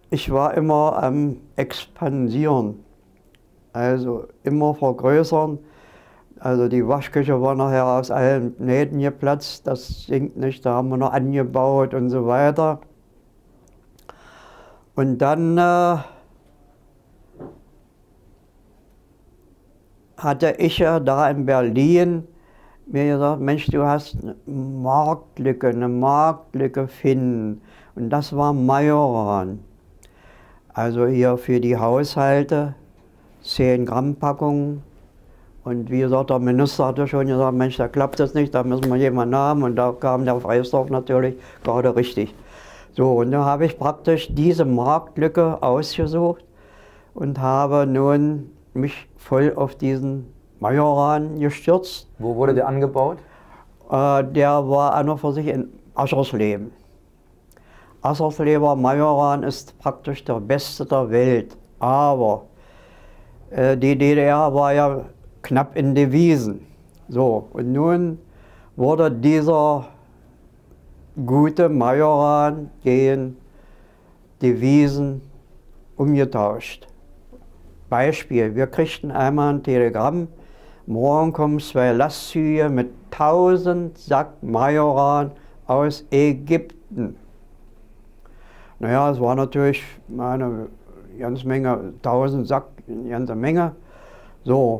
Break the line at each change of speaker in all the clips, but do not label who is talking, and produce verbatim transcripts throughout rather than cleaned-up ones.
ich war immer am Expandieren, also immer vergrößern. Also die Waschküche war nachher aus allen Nähten geplatzt, das sinkt nicht, da haben wir noch angebaut und so weiter. Und dann äh, hatte ich ja da in Berlin mir gesagt, Mensch, du hast eine Marktlücke, eine Marktlücke finden. Und das war Majoran. Also hier für die Haushalte, zehn Gramm Packungen. Und wie gesagt, der Minister hatte schon gesagt, Mensch, da klappt das nicht, da müssen wir jemanden haben. Und da kam der Freisdorf natürlich gerade richtig. So, und da habe ich praktisch diese Marktlücke ausgesucht und habe nun mich voll auf diesen Majoran gestürzt.
Wo wurde der angebaut?
Äh, der war an und für sich in Aschersleben. Assersleber Majoran ist praktisch der beste der Welt. Aber äh, die D D R war ja knapp in Devisen. So, und nun wurde dieser gute Majoran gegen Devisen umgetauscht. Beispiel, wir kriegten einmal ein Telegramm, morgen kommen zwei Lastzüge mit tausend Sack Majoran aus Ägypten. Naja, es war natürlich eine ganze Menge, tausend Sack, eine ganze Menge. So,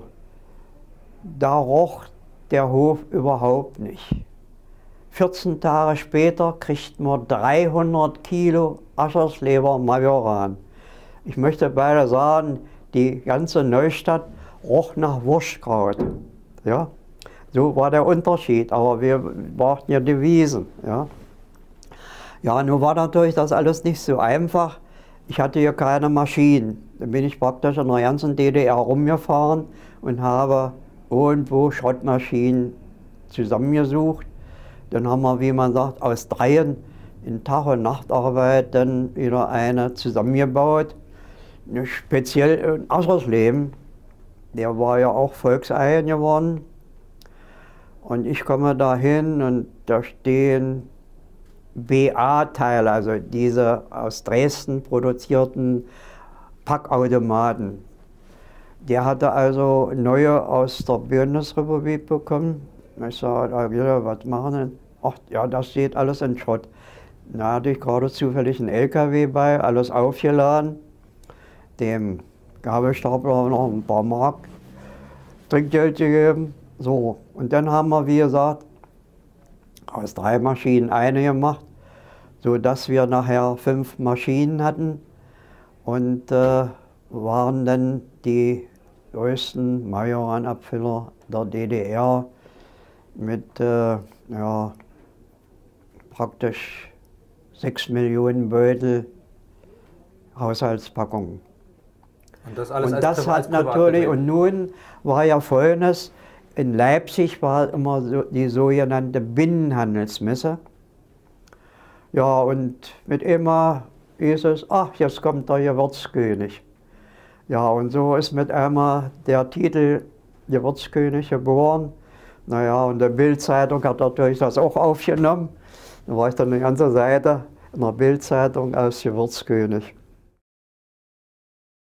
da roch der Hof überhaupt nicht. vierzehn Tage später kriegten wir dreihundert Kilo Aschersleber Majoran. Ich möchte beide sagen, die ganze Neustadt roch nach Wurstkraut. Ja? So war der Unterschied, aber wir brauchten ja Devisen. Ja? Ja, nun war natürlich das alles nicht so einfach. Ich hatte hier keine Maschinen. Dann bin ich praktisch in der ganzen D D R rumgefahren und habe irgendwo Schrottmaschinen zusammengesucht. Dann haben wir, wie man sagt, aus dreien in Tag- und Nachtarbeit dann wieder eine zusammengebaut. Speziell in Aschersleben, der war ja auch Volkseigen geworden. Und ich komme da hin und da stehen B A-Teile, also diese aus Dresden produzierten Packautomaten. Der hatte also neue aus der Bundesrepublik bekommen. Ich sage, was machen denn? Ach ja, das steht alles in Schrott. Da hatte ich gerade zufällig einen L K W bei, alles aufgeladen. Dem Gabelstapler noch ein paar Mark Trinkgeld gegeben. So, und dann haben wir, wie gesagt, aus drei Maschinen eine gemacht, sodass wir nachher fünf Maschinen hatten und äh, waren dann die größten Majoran-Abfüller der D D R mit äh, ja, praktisch sechs Millionen Beutel Haushaltspackungen.
Und das alles
und
als
das
Privat-
hat natürlich, und nun war ja Folgendes, in Leipzig war immer so die sogenannte Binnenhandelsmesse. Ja, und mit immer hieß es, ach, jetzt kommt der Gewürzkönig. Ja, und so ist mit einmal der Titel Gewürzkönig geboren. Naja, und die Bild-Zeitung hat natürlich das auch aufgenommen. Da war ich dann eine ganze Seite in der Bild-Zeitung als Gewürzkönig.